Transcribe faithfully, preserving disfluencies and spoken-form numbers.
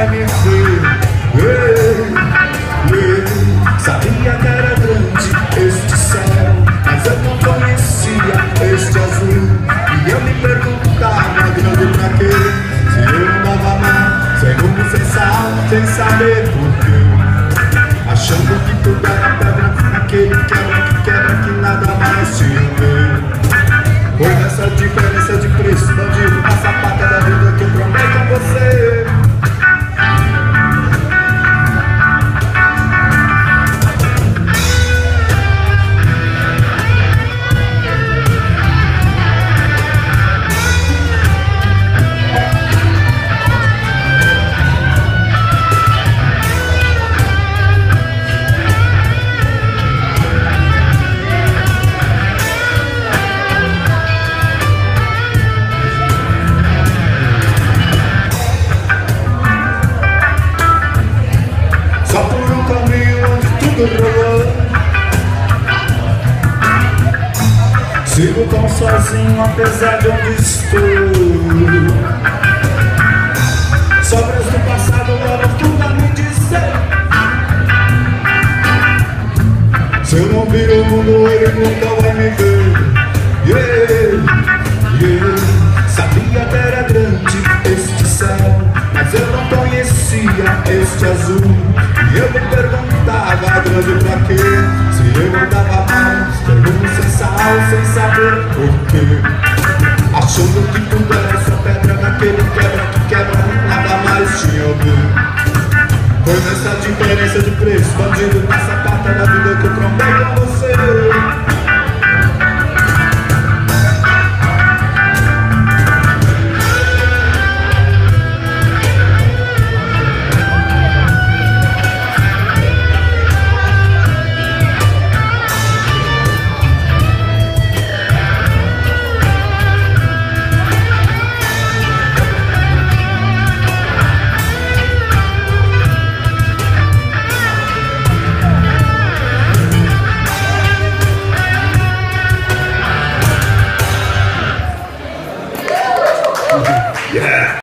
vai me ver. Ei, ei, sabia que era grande este céu, mas eu não conhecia este azul. E eu me perguntava, grande pra quê? Se eu andava mal, sem rumo, sem sal, sem saber porquê, achando que tudo era pedra, aquele quebra que quebra, que nada mais tinha a ver. Foi nessa diferença de preço, bandido, na sapata da vida que eu prometo a você. Só por um caminho onde tudo rolou, sigo tão sozinho apesar de onde estou. Sobras do passado levam tudo a me dizer. Se eu não vir o mundo, ele nunca vai me ver. Yeah, yeah. Sabia que era grande este céu, mas eu não conhecia este azul. E eu me perguntava, grande pra quê? Se eu andava mal, sem rumo, sem sal, sem saber porquê, achando que tudo era essa pedra naquele quebra que quebra, nada mais tinha a ver. Foi nessa diferença de preço, bandido, na sapata da vida que eu trombei com você. Yeah.